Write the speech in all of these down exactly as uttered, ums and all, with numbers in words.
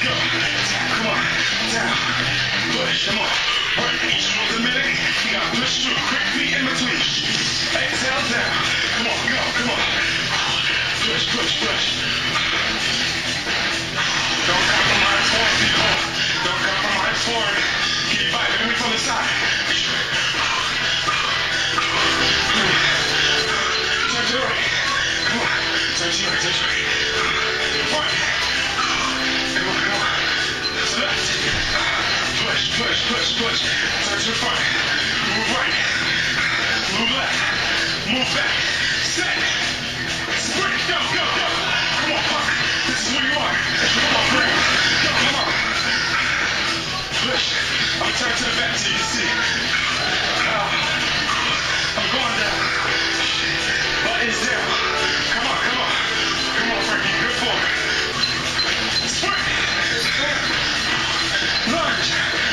Go. Down, come on. Down. Push, come on. Work each one's a minute. You gotta push through. Quick feet in between. Exhale down. Come on, go, come on. Push, push, push. Don't compromise forward, people. Don't compromise forward. Keep vibing. Let me from the side. Turn to the right. Come on. Turn to the right, turn to the right. Front. Come on, come on. To the left. Push, push, push, push. Turn to the front. Move right. Move left. Move back. Set. Sprint. Go, go, go. Come on, pump. This is where you are. Come on, bring. Go, come on. Push. I'm turning to the back so you can see. Uh, I'm going down. Buttons down. Come on, come on. Come on, Frankie. Good forward. Sprint. Lunge.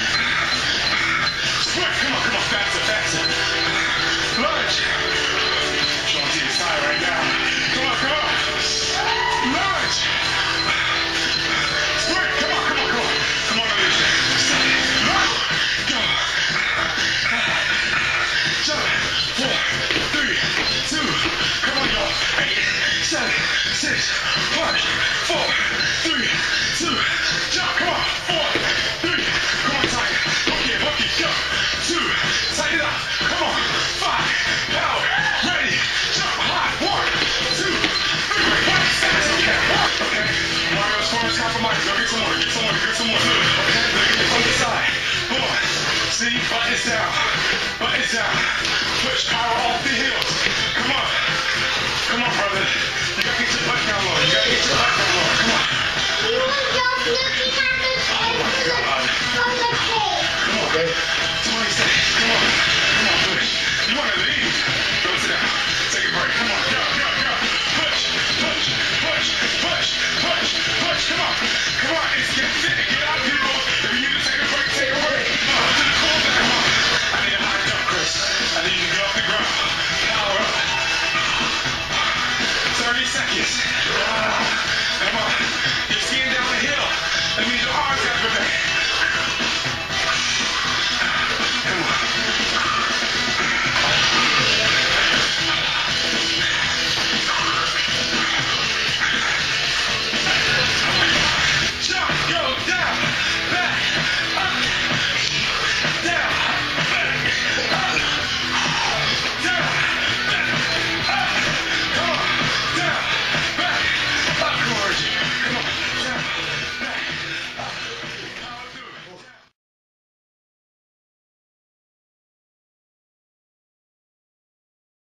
Sprint. Come on, come on. Faster, faster. Lunge. Trying to see this high right now. Come on, come on. Lunge. Sprint. Come on, come on, come on. Come on, Alicia. Lunge. Go. Seven, four, three, two. Come on, y'all. Eight, seven, six, five, four, three, two. Jump. Come on. Four, three. Come on, tight. Hook it, hook it. Go. Two. Tighten it up. Come on. Five. Power. Ready. Jump high. One, two, three. One. That's okay. Okay. Mario's form is compromised. Go get some more. Get some more. Get some more. Okay. Get it from the side. Come on. See? Buttons down. Buttons down. Push power